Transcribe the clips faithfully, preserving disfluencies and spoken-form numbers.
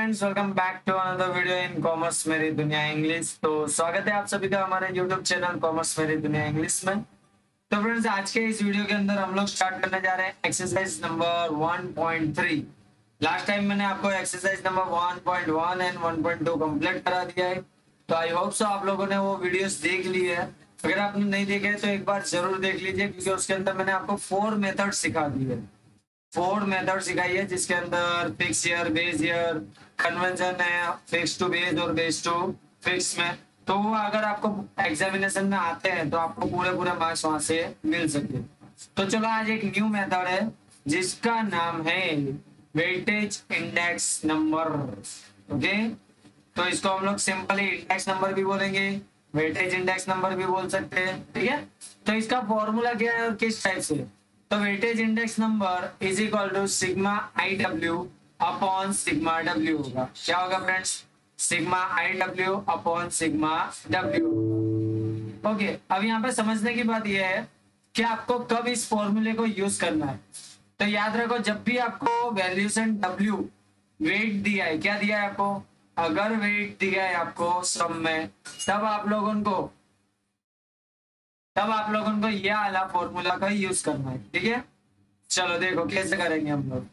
Friends, welcome back to another video in commerce मेरी दुनिया English. तो स्वागत है आप सभी का हमारे यूट्यूब चैनल कॉमर्स मेरी दुनिया इंग्लिश में। तो फ्रेंड्स, आज के इस वीडियो के अंदर हम लोग स्टार्ट करने जा रहे हैं exercise number one point three. Last time मैंने आपको exercise number one point one and one point two complete करा दिया है। तो आई होप सो आप लोगों ने वो वीडियोस देख ली है। अगर आपने नहीं देखे तो एक बार जरूर देख लीजिए, क्योंकि उसके अंदर मैंने आपको फोर मेथड सिखा दी है। फोर मेथड सिखाई है, जिसके अंदर fix year, base year, convention है, फिक्स टू बेस और बेस टू फिक्स में। तो वो अगर आपको एग्जामिनेशन में आते हैं तो आपको पूरे पूरे मार्क्स वहां से मिल सकते। तो चलो, आज एक न्यू मेथड है जिसका नाम है वेटेज इंडेक्स नंबर। ओके, तो इसको हम लोग सिंपली इंडेक्स नंबर भी बोलेंगे, वेटेज इंडेक्स नंबर भी बोल सकते हैं। ठीक है, तो इसका फॉर्मूला क्या है और किस टाइप से? तो weightage index number is equal to sigma I W upon sigma W होगा। क्या होगा friends? Sigma I W upon sigma W. Okay, अब यहाँ पे समझने की बात यह है कि आपको कब इस फॉर्मूले को यूज करना है। तो याद रखो, जब भी आपको वैल्यूशन डब्ल्यू वेट दिया है, क्या दिया है आपको? अगर वेट दिया है आपको सम में, तब आप लोगों को तब आप लोगों को यह वाला फॉर्मूला का यूज करना है। ठीक है, चलो देखो कैसे करेंगे हम लोग।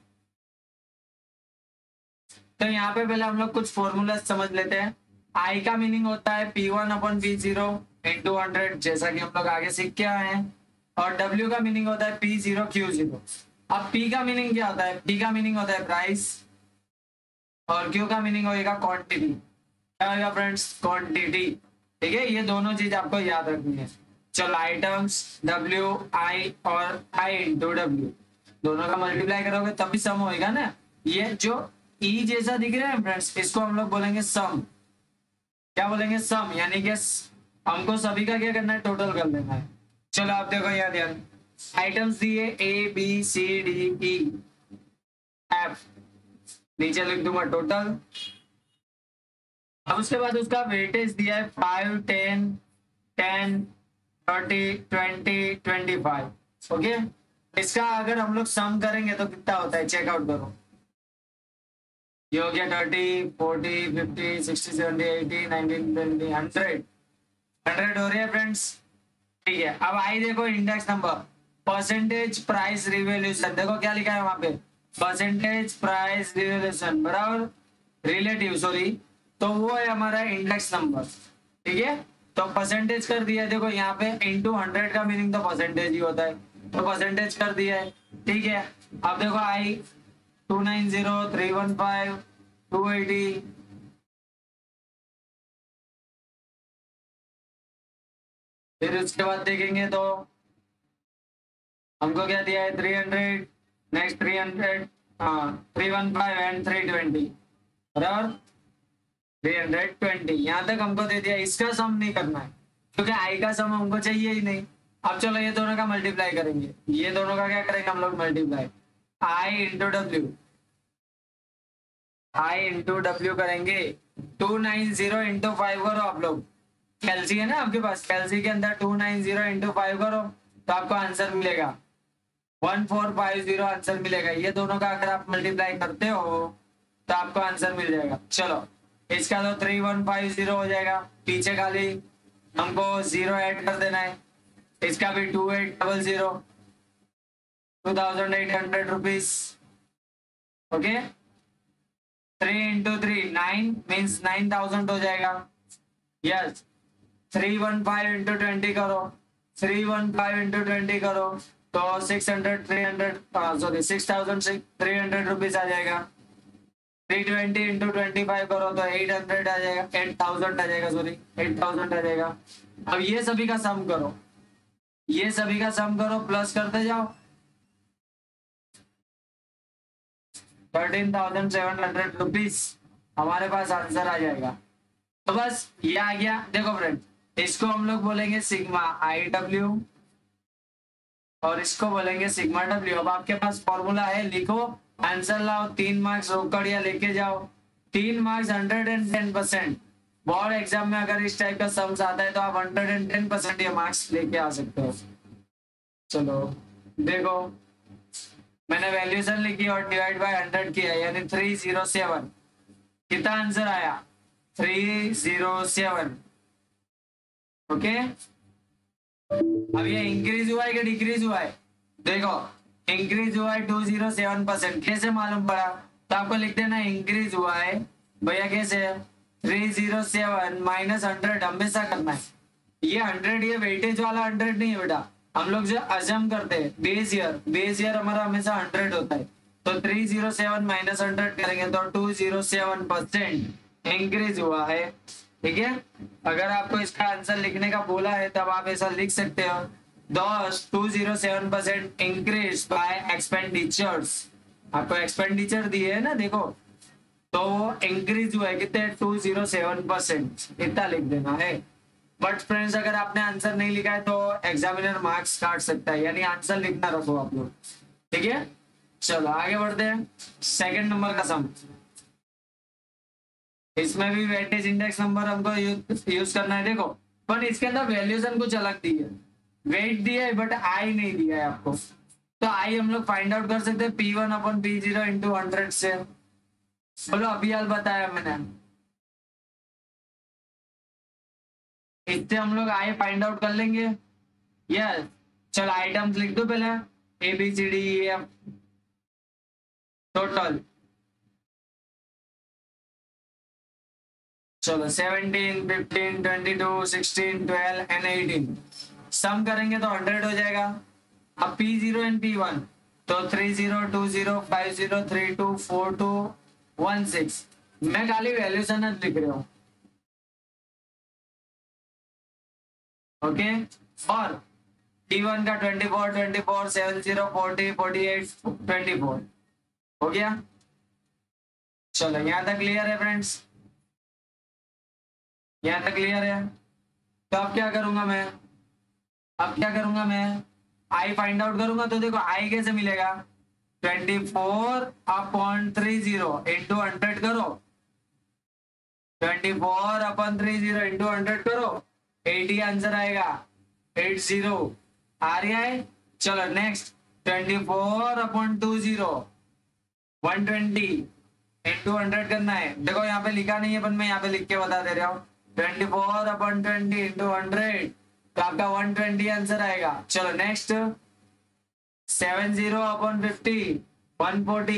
तो यहाँ पे पहले हम लोग कुछ फॉर्मूला समझ लेते हैं। आई का मीनिंग होता है P one upon P zero into hundred, जैसा कि हम लोग आगे सीख के आए हैं। और डब्ल्यू का मीनिंग होता है पी जीरो क्यू जीरो। अब पी का मीनिंग क्या होता है? पी का मीनिंग होता है प्राइस, और क्यू का मीनिंग होगा क्वांटिटी। क्या होगा फ्रेंड्स? क्वांटिटी। ठीक है, ये दोनों चीज आपको याद रखनी है। चलो, आइटम्स डब्ल्यू आई और आई इंटू डब्ल्यू, दोनों का मल्टीप्लाई करोगे तभी सम होएगा ना। ये जो ई जैसा दिख रहा है फ्रेंड्स, इसको हम लोग बोलेंगे सम। क्या बोलेंगे? सम। यानी कि हमको सभी का क्या करना है? टोटल कर लेना है। चलो आप देखो, याद ध्यान, आइटम्स दिए A B C D E F, नीचे लिख दूंगा टोटल। अब उसके बाद उसका वेटेज दिया है five, ten, ten, thirty, twenty, twenty five. Okay, इसका अगर हम लोग सम करेंगे तो कितना होता है? चेकआउट करो। ये हो गया thirty, forty, fifty, sixty, seventy, eighty, nineteen, twenty, hundred. Hundred हो रही है फ्रेंड्स। ठीक है, अब आई देखो index number, percentage price revolution. देखो क्या लिखा है वहां पे? परसेंटेज प्राइस रिवोल्यूशन बराबर रिलेटिव, सॉरी, तो वो है हमारा इंडेक्स नंबर। ठीक है, तो परसेंटेज कर दिया है। देखो यहाँ पे इंटू हंड्रेड का मीनिंग तो परसेंटेज ही होता है, तो परसेंटेज कर दिया है। ठीक है, अब देखो I two nine zero, three one five, two eighty, फिर उसके बाद देखेंगे तो हमको क्या दिया है? Three hundred, next three hundred, हाँ three one five and three twenty बराबर थ्री हंड्रेड ट्वेंटी। यहाँ तक हमको दे दिया। इसका सम नहीं करना है क्योंकि आई का सम हमको चाहिए ही नहीं। अब चलो ये दोनों का मल्टीप्लाई करेंगे। ये दोनों का क्या करेंगे हम लोग? Multiply. I into W, I into W करेंगे। Two nine zero into five करो आप लोग। कैलसी है ना आपके पास? कैलसी के अंदर two nine zero into five करो तो आपको आंसर मिलेगा one four five zero answer मिलेगा। ये दोनों का अगर आप मल्टीप्लाई करते हो तो आपको आंसर मिल जाएगा। चलो, इसका तो थ्री वन फाइव जीरो हो जाएगा, पीछे खाली हमको जीरो ऐड कर देना है। इसका भी two eight double zero, two thousand eight hundred rupees. Okay, three into three nine means nine thousand हो जाएगा। Yes, three one five into twenty करो, three one five into twenty करो तो six hundred, three hundred, sorry six thousand three hundred rupees आ जाएगा। Three twenty into twenty five करो तो eight hundred आ जाएगा, एट थाउजेंड आ जाएगा, सॉरी एट थाउजेंड आ जाएगा। अब ये सभी का सम करो, ये सभी का सम करो, प्लस करते जाओ, thirteen thousand seven hundred rupees हमारे पास आंसर आ जाएगा। तो बस ये आ गया। देखो फ्रेंड, इसको हम लोग बोलेंगे सिग्मा आई डब्ल्यू और इसको बोलेंगे सिग्मा डब्ल्यू। अब आपके पास फॉर्मूला है, लिखो, आंसर लाओ, तीन मार्क्स रोकड़िया लेके जाओ। तीन marks hundred and ten percent. Board exam में अगर इस टाइप का सम्स आता है तो आप हंड्रेड एंड टेन परसेंट ये मार्क्स लेके आ सकते हो। चलो देखो, मैंने वैल्यूशन लिखी और डिवाइड बाय हंड्रेड किया, यानी थ्री जीरो सेवन। कितना आंसर आया? Three zero seven. ओके, अब ये इंक्रीज हुआ है कि डिक्रीज हुआ है? देखो, इंक्रीज हुआ है टू जीरो सेवन परसेंट। कैसे मालूम पड़ा? तो आपको लिख देना इंक्रीज हुआ है भैया। कैसे? Three zero seven minus hundred हमेशा करना है। ये हंड्रेड, ये वेटेज वाला हंड्रेड नहीं है बेटा। हम लोग जो अजम करते हैं बेस ईयर, बेस ईयर हमारा हमेशा हंड्रेड होता है। तो three zero seven minus hundred करेंगे तो two zero seven percent increase हुआ है। ठीक है, अगर आपको इसका आंसर लिखने का बोला है तब आप ऐसा लिख सकते हो, दस two zero seven percent increase by expenditures. आपको एक्सपेंडिचर दिए है ना, देखो, तो इंक्रीज हुआ है कितने? टू जीरो सेवन परसेंट इतना लिख देना है। बट फ्रेंड्स, अगर आपने आंसर नहीं लिखा है तो एग्जामिनर मार्क्स काट सकता है, यानी आंसर लिखना रखो आप लोग। ठीक है, चलो आगे बढ़ते हैं। सेकंड नंबर का सम, इसमें भी वेटेज इंडेक्स नंबर हमको यूज करना है। देखो, पर इसके अंदर वैल्यूएशन कुछ अलग दी है। वेट दिया है बट आई नहीं दिया है आपको। तो आई हम लोग फाइंड आउट कर सकते हैं P one upon P zero into hundred से। बोलो, अभी हाल बताया मैंने, इससे हम लोग आई फाइंड आउट कर लेंगे। यस, चलो आइटम्स लिख दो पहले, A B C D E F total. चलो seventeen, fifteen, twenty two, sixteen, twelve and eighteen sum करेंगे तो हंड्रेड हो जाएगा। अब P zero and P one, तो three zero, two zero, five zero, three two, four two, one six. मैं खाली valuation लिख रहा हूँ। ओके, और पी वन का twenty four, twenty four, seven zero, forty, forty eight, twenty four हो गया। चलो यहां तक क्लियर है फ्रेंड्स? यहां तक क्लियर है? तो अब क्या करूंगा मैं? अब क्या करूंगा मैं? आई फाइंड आउट करूंगा। तो देखो, आई कैसे मिलेगा? Twenty four upon three zero into hundred करो। Twenty four upon three zero into hundred करो, एटी आंसर आएगा। एट जीरो आ रहा है। चलो next, twenty four upon two zero one twenty into hundred करना है। देखो यहाँ पे लिखा नहीं है पर मैं यहाँ पे लिख के बता दे रहा हूँ। Twenty four upon twenty into hundred, तो आपका वन ट्वेंटी आंसर आएगा। चलो next, seven zero upon fifty one forty,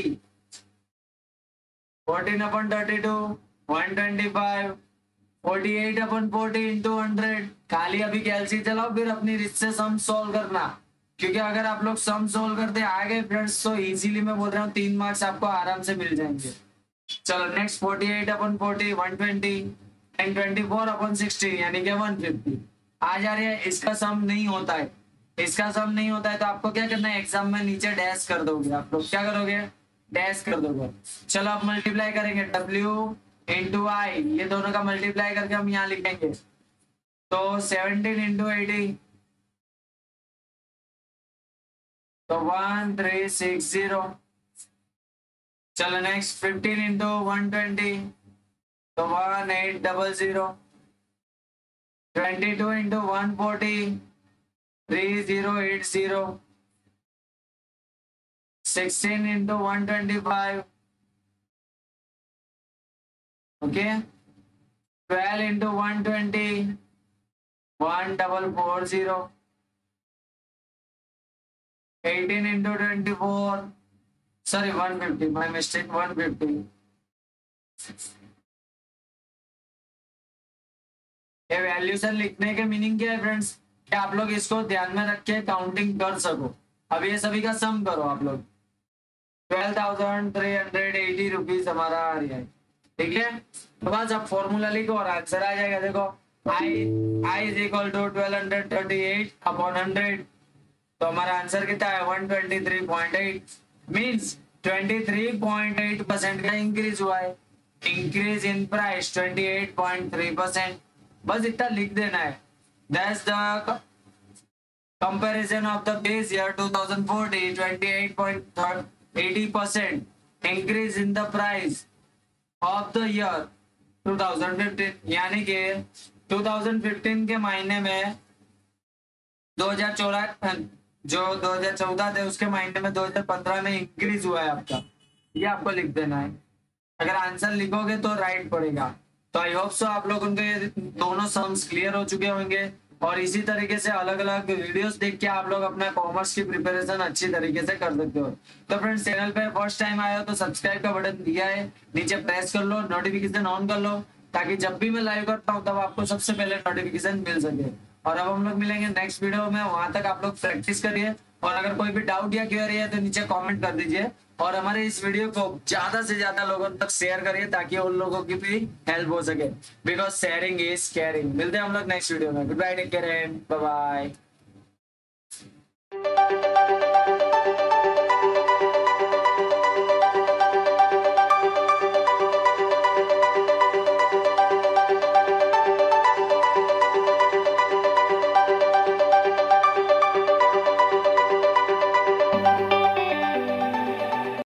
fourteen upon thirty two one twenty five, forty eight upon forty into hundred. खाली अभी कैलसी चलाओ, फिर अपनी रिश्ते से सम सोल्व करना, क्योंकि अगर आप लोग सम सोल्व करते आ गए फ्रेंड्स तो इजीली मैं बोल रहा हूँ तीन मार्क्स आपको आराम से मिल जाएंगे। चलो next, forty eight upon forty one twenty and twenty four upon sixty यानी कि वन फिफ्टी आ जा रही है। इसका सम नहीं होता है, इसका सम नहीं होता है तो आपको क्या करना है? एग्जाम में नीचे डैश कर दोगे। आप लोग क्या करोगे? डैश कर दोगे। चलो आप मल्टीप्लाई करेंगे, डब्ल्यू इंटू आई, ये दोनों का मल्टीप्लाई करके हम यहाँ लिखेंगे। तो सेवनटीन इंटू एटी, तो वन थ्री सिक्स जीरो। चलो next, fifteen into one twenty, तो one eight double zero. Twenty two into one forty, three zero eight zero. Sixteen into one twenty five, okay. Twelve into one twenty, one double four zero. Eighteen into twenty four, sorry one fifty, my mistake, one fifty. ये valuation लिखने के meaning क्या है friends? कि आप लोग इसको ध्यान में रख के काउंटिंग कर सको। अब ये सभी का सम करो आप लोग। Twelve thousand three hundred eighty rupees हमारा आ रहा है। ठीक है, तो बस अब फॉर्मूला लिखो और आंसर आ जाएगा। देखो, I I is equal to twelve hundred thirty eight upon hundred, तो हमारा आंसर कितना है? One twenty three point eight. Means twenty three point eight percent का इंक्रीज हुआ है। Increase in price twenty eight point three percent. बस इतना लिख देना है। That's the comparison of the base year twenty forty, twenty eight point eighty percent increase in the price of the year twenty fifteen, यानी कि twenty fifteen के महीने में दो हज़ार चौदह, जो दो हज़ार चौदह थे उसके महीने में दो हज़ार पंद्रह में इंक्रीज हुआ है आपका। ये आपको लिख देना है। अगर आंसर लिखोगे तो राइट पड़ेगा। तो आई होप सो आप लोगों के दोनों सम्स क्लियर हो चुके होंगे और इसी तरीके से अलग अलग वीडियोस देख के आप लोग अपना कॉमर्स की प्रिपरेशन अच्छी तरीके से कर सकते हो। तो फ्रेंड्स, चैनल पे फर्स्ट टाइम आए हो तो सब्सक्राइब का बटन दिया है, नीचे प्रेस कर लो, नोटिफिकेशन ऑन कर लो, ताकि जब भी मैं लाइव करता हूँ तब आपको सबसे पहले नोटिफिकेशन मिल सके। और अब हम लोग मिलेंगे नेक्स्ट वीडियो में, वहां तक आप लोग प्रैक्टिस करिए और अगर कोई भी डाउट या क्वेरी है तो नीचे कमेंट कर दीजिए और हमारे इस वीडियो को ज्यादा से ज्यादा लोगों तक शेयर करिए ताकि उन लोगों की भी हेल्प हो सके, बिकॉज शेयरिंग इज केयरिंग। मिलते हैं हम लोग नेक्स्ट वीडियो में। Good bye, take care, bye bye.